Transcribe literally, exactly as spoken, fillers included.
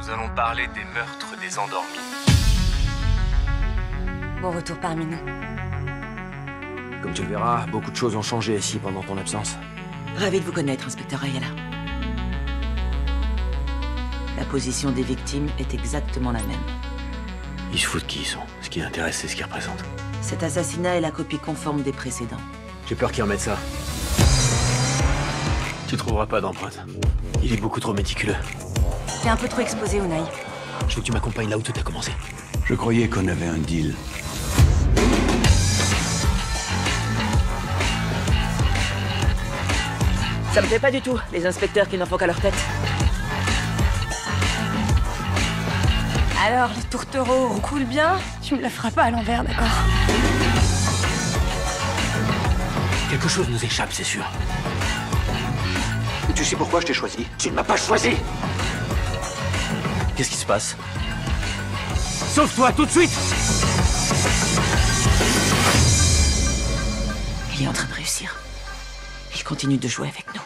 Nous allons parler des meurtres des endormis. Bon retour parmi nous. Comme tu le verras, beaucoup de choses ont changé ici pendant ton absence. Ravi de vous connaître, inspecteur Ayala. La position des victimes est exactement la même. Ils se foutent qui ils sont. Ce qui intéresse, c'est ce qu'ils représentent. Cet assassinat est la copie conforme des précédents. J'ai peur qu'ils remettent ça. Tu trouveras pas d'empreinte. Il est beaucoup trop méticuleux. T'es un peu trop exposé, Unai. Je veux que tu m'accompagnes là où tout a commencé. Je croyais qu'on avait un deal. Ça me plaît pas du tout, les inspecteurs qui n'en font qu'à leur tête. Alors, les tourtereaux, on coule bien? Tu me la feras pas à l'envers, d'accord? Quelque chose nous échappe, c'est sûr. Tu sais pourquoi je t'ai choisi? Tu ne m'as pas choisi! Qu'est-ce qui se passe? Sauve-toi tout de suite! Il est en train de réussir. Il continue de jouer avec nous.